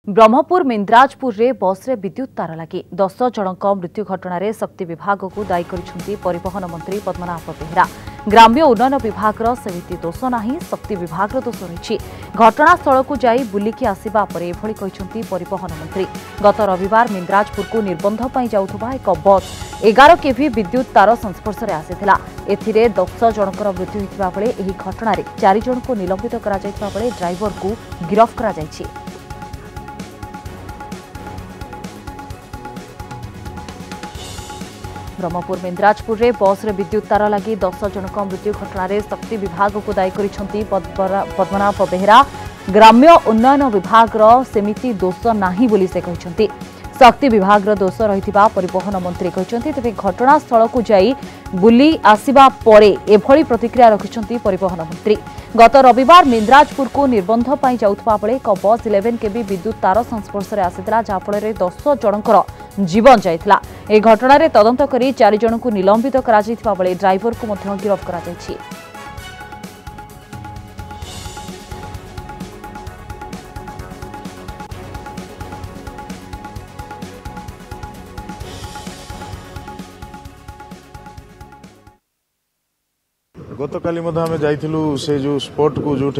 ब्रह्मपुर मिंद्राजपुर रे बस रे विद्युत तार लगी 10 जनक मृत्यु घटना रे शक्ति विभाग को दायी करिसेंती परिवहन मंत्री पद्मनाभ बेहेरा। ग्राम्य उन्नयन विभाग सेमिति दोष नहीं, शक्ति विभाग दोष रही। घटनास्थल को जाई बुलिकी आसिबा परे एभली कहिसेंती परिवहन मंत्री। गत रविवार मिंद्राजपुर को निर्बंध पई जाउथबा एक बस 11 केवी विद्युत तार संस्पर्श रे आसिथिला। एथिरे 10 जनकर मृत्यु होइतिबा बेले एही घटना रे 4 जन को निलंबित करा जाइतिबा बेले ड्राइवर को गिरफ्त करा जाइछि। ब्रह्मपुर मिंद्राजपुर रे बस रे विद्युत तार लगी 10 जनक मृत्यु घटना रे शक्ति विभाग को दायी करिसेंती पद्मनाभ बेहेरा। ग्राम्य उन्नयन विभाग सेमिति दोष नाही बोली से कहिसेंती। शक्ति विभाग दोष रहिथिबा परिवहन मंत्री कहिसेंती। तेबे घटनास्थल को जाई बुली आसिबा परे एभली प्रतिक्रिया रखिसेंती परिवहन मंत्री। गत रविवार मिंद्राजपुर को निर्बंध पई जाउथबा बेले एक बस 11 केवी विद्युत तार संस्पर्श रे आसितला, जा फଳରେ 10 जनकर जीवन जाइतला। ए घटना रे तदंत करी 4 जन को निलंबित करा जाइतबा बेले ड्राइवर को मध्य गिरफ्त करा जाइछि। गत काली आम जाइलु से जो स्पॉट को जो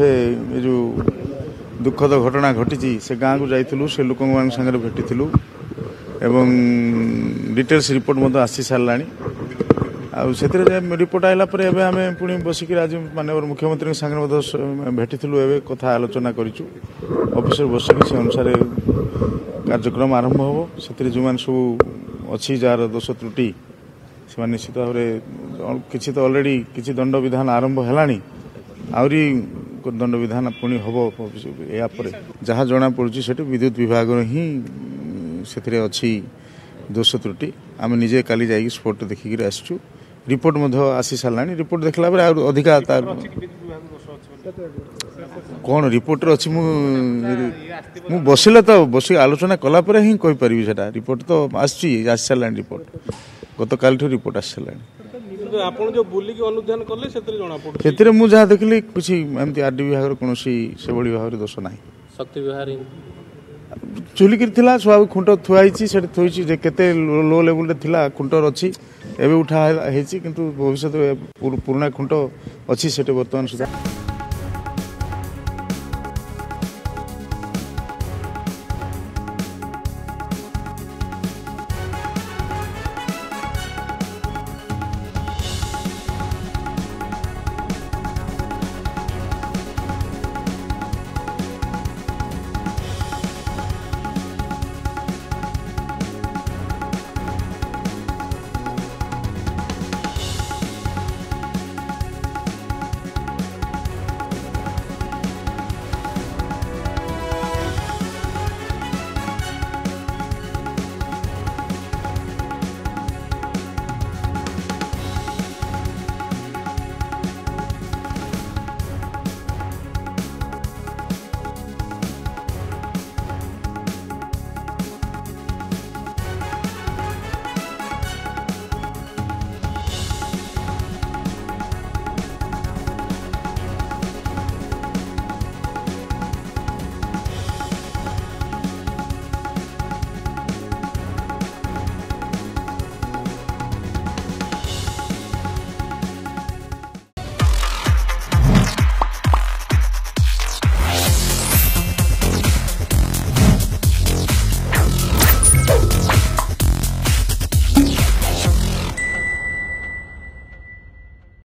दुखद घटना घटी से गाँव को जाइलु, से लोक सागर भेटी एवं डिटेल्स रिपोर्ट आसी सारा से रिपोर्ट आइला आम पुणी बसिक आज माननीय मुख्यमंत्री सागर भेटी कथा आलोचना करूँ। ऑफिस बसिक से अनुसार कार्यक्रम आरंभ हो। से जो मैंने सब अच्छी जार दोष त्रुटि से निश्चित भाव में किसी तो ऑलरेडी किसी दंड विधान आरंभ है, आहरी दंड विधान पुणी हम यापर जहाँ जना पड़ी से विद्युत विभाग ही से अच्छी दोष त्रुटि। आम निजे काली जाइए स्पॉट देखिक आसचु। रिपोर्ट आसी सारा। रिपोर्ट देखला अधिका तार कौन रिपोर्टर अच्छी मु बसिले तो बस आलोचना कलापर ही कहीपर से रिपोर्ट तो आसी सारा। रिपोर्ट गत काल रिपोर्ट आसी सारा। आपण जो बुलिकी अनुध्यान कले सेतरे जणा पडु सेतरे मु जहा देखली कुछ एमती आरडी विभाग कोनोसी से बड़ी भाव दोष नाही। शक्ति विभाग चुलिकी थिला स्वाभाविक खुंट थुआइछि से थोइछि जे केते लो लेवल रे थिला खुंटर अछि एबे उठा हेछि, किंतु भविष्य पुराना खुंट अछि सेटे वर्तमान सुधा।